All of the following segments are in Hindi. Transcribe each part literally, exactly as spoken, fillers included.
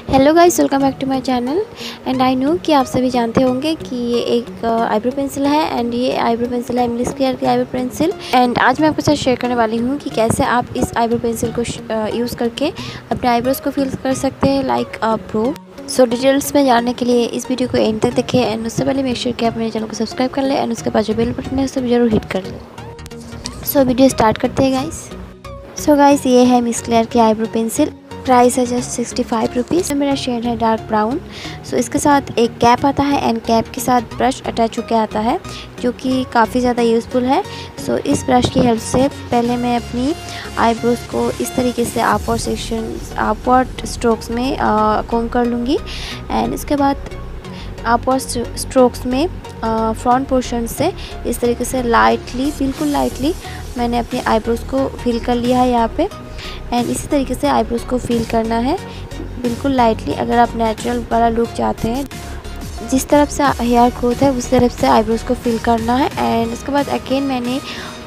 Hello guys, welcome back to my channel. And I know कि आप सभी जानते होंगे कि ये एक आईब्रो पेंसिल है एंड ये आईब्रो पेंसिल है इंग्लिश क्लेयर की आईब्रो पेंसिल। एंड आज मैं आपके साथ शेयर करने वाली हूँ कि कैसे आप इस आईब्रो पेंसिल को यूज़ करके अपने आईब्रोज़ को फिल कर सकते हैं like a pro. So details में जानने के लिए इस वीडियो को एंड तक देखें एंड उससे पहले मेक श्योर कि आप मेरे चैनल को सब्सक्राइब कर लें एंड उसके पास जो बेल बटन है उसे भी जरूर हिट कर लें। सो वीडियो स्टार्ट करते हैं गाइस। सो गाइस, ये है मिस क्लेयर की आईब्रो पेंसिल। प्राइस है जस्ट सिक्सटी फाइव रुपीज़। मेरा शेड है डार्क ब्राउन। सो इसके साथ एक कैप आता है एंड कैप के साथ ब्रश अटैच होकर आता है जो कि काफ़ी ज़्यादा यूज़फुल है। सो so, इस ब्रश की हेल्प से पहले मैं अपनी आईब्रोज़ को इस तरीके से अपवर्ड सेक्शन अपवर्ड स्ट्रोक्स में कोम कर लूँगी एंड इसके बाद अपवर्ड स्ट्रोक्स में फ्रंट पोर्शन से इस तरीके से लाइटली बिल्कुल लाइटली मैंने अपने आईब्रोज़ को फिल कर लिया है यहाँ पे। एंड इसी तरीके से आईब्रोज़ को फिल करना है बिल्कुल लाइटली। अगर आप नेचुरल वाला लुक चाहते हैं, जिस तरफ से हेयर ग्रोथ है उस तरफ से आईब्रोज़ को फिल करना है। एंड उसके बाद अगेन मैंने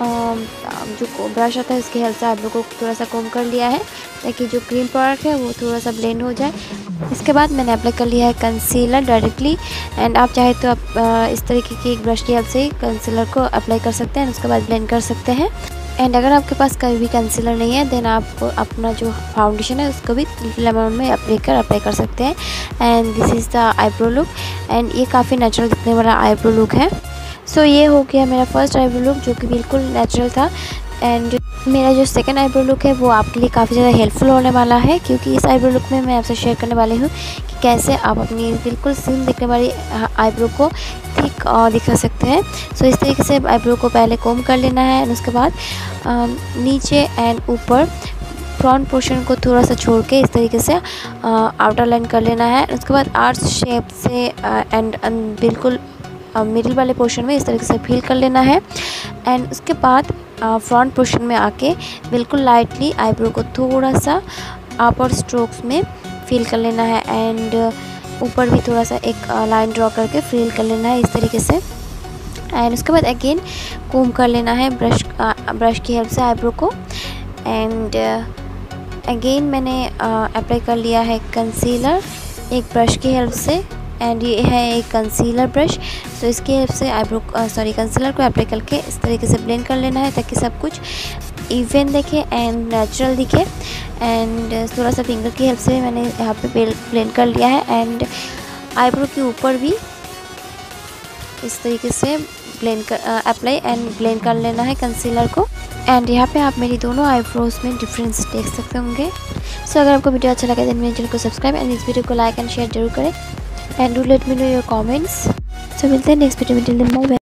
जो ब्रश आता है उसकी हेल्प से आईब्रो को थोड़ा सा कोम कर लिया है ताकि जो क्रीम प्रोडक्ट है वो थोड़ा सा ब्लेंड हो जाए। इसके बाद मैंने अप्लाई कर लिया है कंसीलर डायरेक्टली। एंड आप चाहे तो आप इस तरीके की एक ब्रश की हेल्प से कंसीलर को अप्लाई कर सकते हैं, उसके बाद ब्लेंड कर सकते हैं। एंड अगर आपके पास कभी भी कंसीलर नहीं है देन आप अपना जो फाउंडेशन है उसको भी लिटिल अमाउंट में अप्लाई कर अप्लाई कर सकते हैं। And this is the eyebrow look and ये काफ़ी नेचुरल दिखने वाला आईब्रो लुक है। सो so, ये हो गया मेरा फर्स्ट आईब्रो लुक जो कि बिल्कुल नेचुरल था। एंड मेरा जो सेकंड आईब्रो लुक है वो आपके लिए काफ़ी ज़्यादा हेल्पफुल होने वाला है क्योंकि इस आईब्रो लुक में मैं आपसे शेयर करने वाली हूँ कि कैसे आप अपनी बिल्कुल सिम दिखने वाली आईब्रो को थिक दिखा सकते हैं। सो इस तरीके से आईब्रो को पहले कोम कर लेना है एंड उसके बाद नीचे एंड ऊपर फ्रंट पोर्शन को थोड़ा सा छोड़ के इस तरीके से आउटर लाइन कर लेना है। उसके बाद आर्च शेप से एंड बिल्कुल मिडिल वाले पोर्शन में इस तरीके से फिल कर लेना है। एंड उसके बाद फ्रंट पोर्शन में आके बिल्कुल लाइटली आईब्रो को थोड़ा सा अपवर्ड स्ट्रोक्स में फिल कर लेना है एंड ऊपर भी थोड़ा सा एक लाइन ड्रॉ करके फिल कर लेना है इस तरीके से। एंड उसके बाद अगेन कोम कर लेना है ब्रश ब्रश की हेल्प से आईब्रो को। एंड अगेन मैंने अप्लाई कर लिया है कंसीलर एक ब्रश की हेल्प से एंड ये है एक कंसीलर ब्रश। सो इसकी हेल्प से आईब्रो सॉरी कंसीलर को अप्लाई करके इस तरीके से ब्लेंड कर लेना है ताकि सब कुछ इवन दिखे एंड नेचुरल दिखे। एंड थोड़ा सा फिंगर की हेल्प से मैंने यहाँ पे ब्लेंड कर लिया है एंड आईब्रो के ऊपर भी इस तरीके से ब्लेंड कर अप्लाई एंड ब्लेंड कर लेना है कंसीलर को। एंड यहाँ पे आप मेरी दोनों आईब्रोज में डिफरेंस देख सकते होंगे। सो so, अगर आपको वीडियो अच्छा लगे तो मेरे चैनल को सब्सक्राइब एंड इस वीडियो को लाइक एंड शेयर जरूर करें and do let me know your comments. So मिलते हैं नेक्स्ट वीडियो में। Till then bye bye.